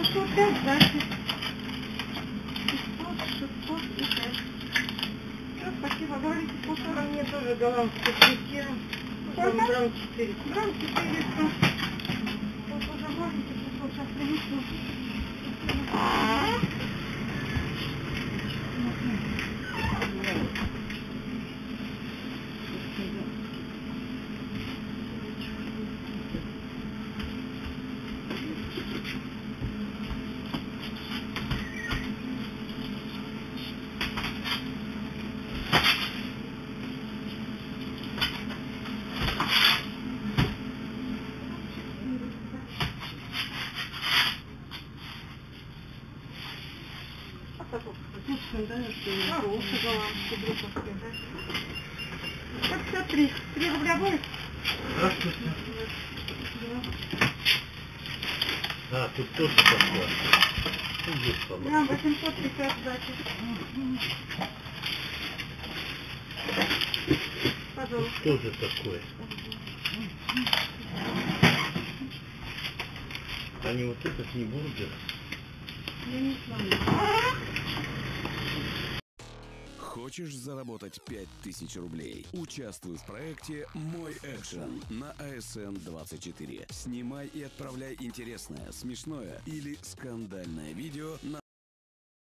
505 сдачи. 600 и 5. Все, спасибо. Говорите, полтора мне тоже голландская крестьян. Грамм 400. Грамм 400. Вот уже говорите, что сейчас принесу. Как 53. 3 рубля будет? Здравствуйте. А, тут тоже такое. Да, 850 сдачи. Пожалуйста. Тут тоже такое. А не вот этот, не бургер. Я не знаю. Хочешь заработать 5000 рублей? Участвуй в проекте «Мой экшен» на ASN24. Снимай и отправляй интересное, смешное или скандальное видео на